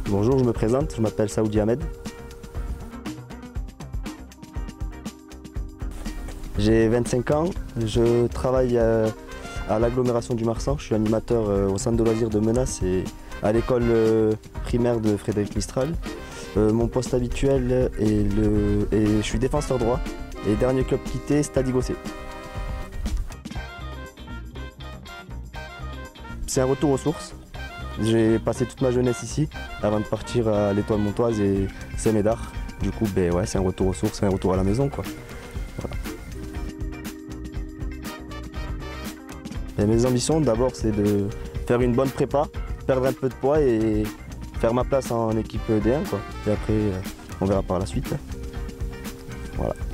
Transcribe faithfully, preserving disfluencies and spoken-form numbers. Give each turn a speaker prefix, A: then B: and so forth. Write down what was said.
A: Bonjour, je me présente, je m'appelle Saoudi Ahmed. J'ai vingt-cinq ans, je travaille à, à l'agglomération du Marsan, je suis animateur euh, au centre de loisirs de Menace et à l'école euh, primaire de Frédéric Mistral. Euh, mon poste habituel est le, et je suis défenseur droit et dernier club quitté, Stade Ygossé. C'est un retour aux sources. J'ai passé toute ma jeunesse ici avant de partir à l'Étoile Montoise et Saint-Médard. Du coup, ben ouais, c'est un retour aux sources, c'est un retour à la maison, quoi. Voilà. Et mes ambitions, d'abord, c'est de faire une bonne prépa, perdre un peu de poids et faire ma place en équipe D un, quoi. Et après, on verra par la suite. Voilà.